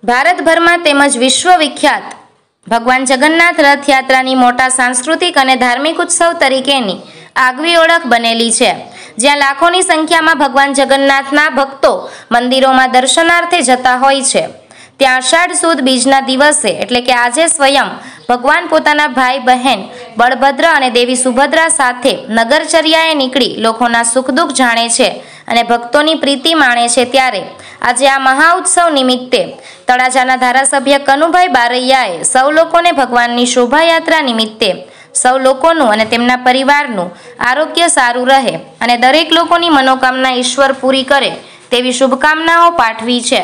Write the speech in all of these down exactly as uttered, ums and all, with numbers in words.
ભારતભરમાં તેમજ વિશ્વવિખ્યાત ભગવાન જગન્નાથ રથયાત્રાની મોટા સાંસ્કૃતિક અને ધાર્મિક ઉત્સવ તરીકેની આગવી ઓળખ બનેલી છે, જ્યાં લાખોની સંખ્યામાં ભગવાન જગન્નાથના ભક્તો મંદિરોમાં દર્શનાર્થે જતા હોય છે. ત્યાં અષાઢ સુદ બીજના દિવસે એટલે કે આજે સ્વયં ભગવાન પોતાના ભાઈ બહેન બળભદ્ર અને દેવી સુભદ્રા સાથે નગરચર્યાએ નીકળી લોકોના સુખ દુઃખ જાણે છે અને ભક્તોની પ્રીતિ માણે છે. ત્યારે આજે આ મહાઉત્સવ નિમિત્તે તળાજાના ધારાસભ્ય કનુભાઈ બારૈયાએ સૌ લોકોને ભગવાનની શોભાયાત્રા નિમિત્તે સૌ લોકોનું અને તેમના પરિવારનું આરોગ્ય સારું રહે અને દરેક લોકોની મનોકામના ઈશ્વર પૂરી કરે તેવી શુભકામનાઓ પાઠવી છે.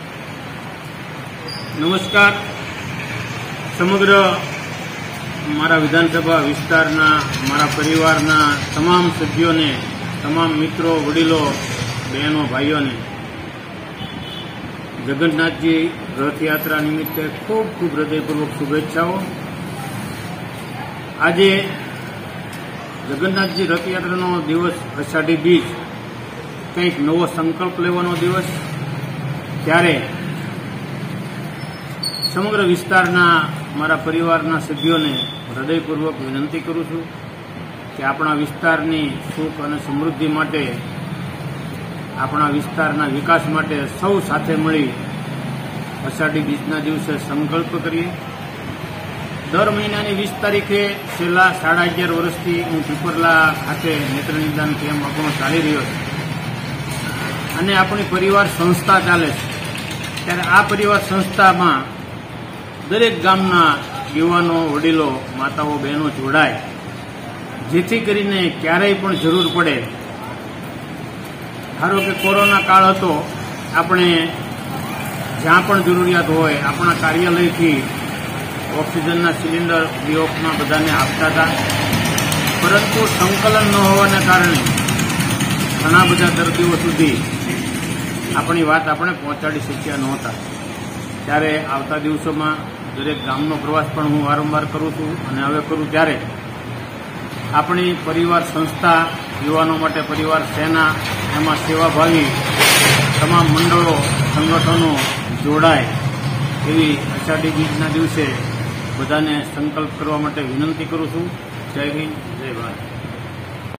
નમસ્કાર. સમગ્ર મારા વિધાનસભા વિસ્તારના મારા પરિવારના તમામ સભ્યોને, તમામ મિત્રો, વડીલો, બહેનો, ભાઈઓને જગન્નાથજી રથયાત્રા નિમિત્તે ખૂબ ખૂબ હૃદયપૂર્વક શુભેચ્છાઓ. આજે જગન્નાથજી રથયાત્રાનો દિવસ અષાઢી બીજ, કંઈક નવો સંકલ્પ લેવાનો દિવસ. ત્યારે સમગ્ર વિસ્તારના મારા પરિવારના સભ્યોને હૃદયપૂર્વક વિનંતી કરું છું કે આપણા વિસ્તારની સુખ અને સમૃદ્ધિ માટે, આપણા વિસ્તારના વિકાસ માટે સૌ સાથે મળી અષાઢી બીજના દિવસે સંકલ્પ કરીએ. દર મહિનાની વીસ તારીખે છેલ્લા સાડા અગિયાર વર્ષથી હું પીપરલા ખાતે નેત્ર નિદાન કેમ્પ આપણો ચાલી રહ્યો છે અને આપણી પરિવાર સંસ્થા ચાલે છે. ત્યારે આ પરિવાર સંસ્થામાં દરેક ગામના યુવાનો, વડીલો, માતાઓ, બહેનો જોડાય, જેથી કરીને ક્યારેય પણ જરૂર પડે. ધારો કે કોરોના કાળ હતો, આપણે જ્યાં પણ જરૂરિયાત હોય આપણા કાર્યાલયથી ઓક્સિજનના સિલિન્ડર ડીઓકમાં બધાને આપતા હતા, પરંતુ સંકલન ન હોવાના કારણે ઘણા બધા દર્દીઓ સુધી આપણી વાત આપણે પહોંચાડી શક્યા નહોતા. ત્યારે આવતા દિવસોમાં દરેક ગામનો પ્રવાસ પણ હું વારંવાર કરું છું અને હવે કરું ત્યારે આપણી પરિવાર સંસ્થા, યુવાનો માટે પરિવાર સેના, એમાં સેવાભાવી તમામ મંડળો, સંગઠનો જોડાય એવી અષાઢી બીજના દિવસે બધાને સંકલ્પ કરવા માટે વિનંતી કરું છું. જય હિન્દ, જય ભારત.